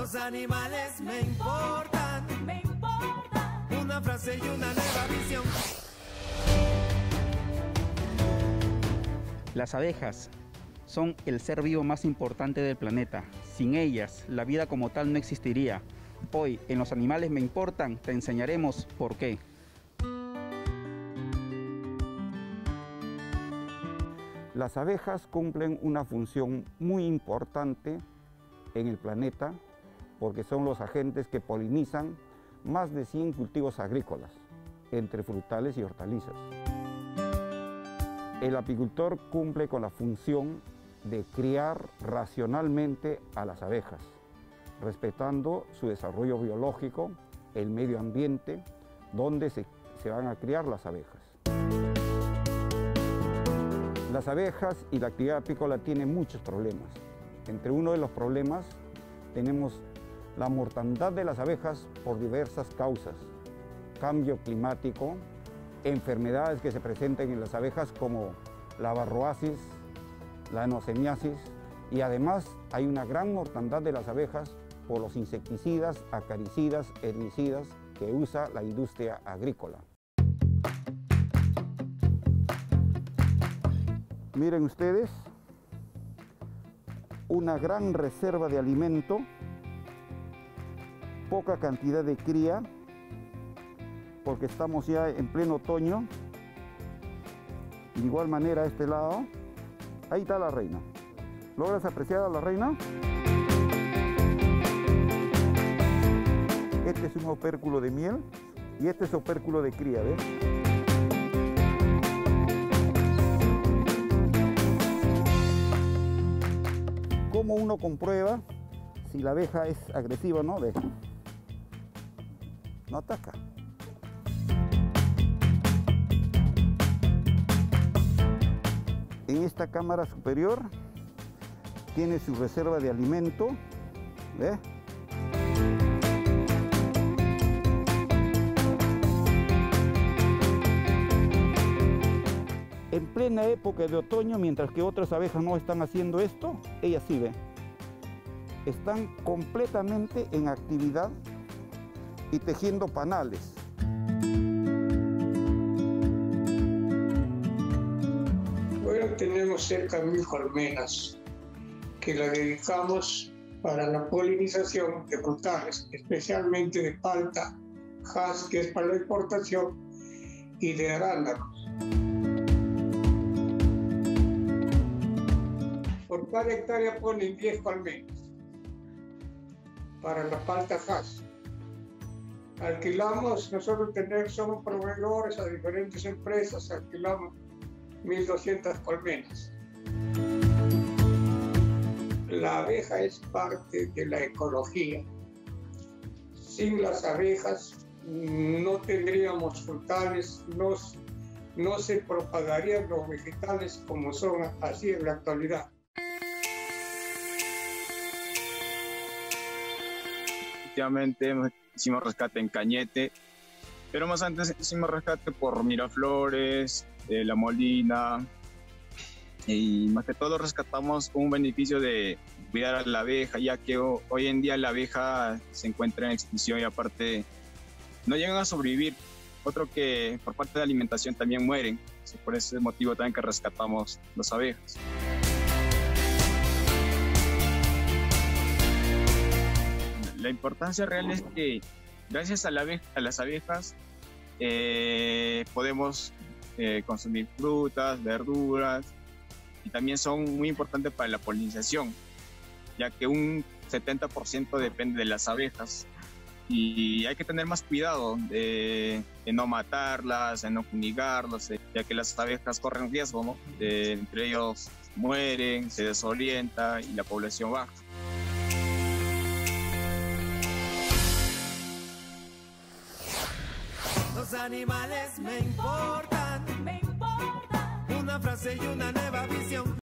Los animales me importan, una frase y una nueva visión. Las abejas son el ser vivo más importante del planeta. Sin ellas, la vida como tal no existiría. Hoy, en Los animales me importan, te enseñaremos por qué. Las abejas cumplen una función muy importante en el planeta porque son los agentes que polinizan más de 100 cultivos agrícolas, entre frutales y hortalizas. El apicultor cumple con la función de criar racionalmente a las abejas, respetando su desarrollo biológico, el medio ambiente donde se van a criar las abejas. Las abejas y la actividad apícola tienen muchos problemas. Entre uno de los problemas tenemos la mortandad de las abejas por diversas causas, cambio climático, enfermedades que se presentan en las abejas como la varroasis, la anosemiasis, y además hay una gran mortandad de las abejas por los insecticidas, acaricidas, herbicidas que usa la industria agrícola. Miren ustedes, una gran reserva de alimento, poca cantidad de cría, porque estamos ya en pleno otoño. De igual manera a este lado, ahí está la reina. ¿Logras apreciar a la reina? Este es un opérculo de miel y este es opérculo de cría, ¿ves? ¿Cómo uno comprueba si la abeja es agresiva o no? ¿Ves? No ataca. En esta cámara superior tiene su reserva de alimento, ¿ves? En plena época de otoño, mientras que otras abejas no están haciendo esto, ellas sí, ¿ven? Están completamente en actividad y tejiendo panales. Bueno, tenemos cerca de 1000 colmenas que la dedicamos para la polinización de frutales, especialmente de palta, jas, que es para la exportación, y de arándanos. Por cada hectárea ponen 10 colmenas para la palta jas. Alquilamos, nosotros somos proveedores a diferentes empresas, alquilamos 1200 colmenas. La abeja es parte de la ecología. Sin las abejas no tendríamos frutales, no se propagarían los vegetales como son así en la actualidad. Efectivamente, hicimos rescate en Cañete, pero más antes hicimos rescate por Miraflores, La Molina, y más que todo rescatamos con un beneficio de cuidar a la abeja, ya que hoy en día la abeja se encuentra en extinción y aparte no llegan a sobrevivir. Otro que por parte de alimentación también mueren, por ese motivo también que rescatamos las abejas. La importancia real es que gracias a las abejas podemos consumir frutas, verduras, y también son muy importantes para la polinización, ya que un 70% depende de las abejas y hay que tener más cuidado de no matarlas, de no fumigarlas, ya que las abejas corren riesgo, ¿no? Entre ellos mueren, se desorienta y la población baja. Los animales me importan, una frase y una nueva visión.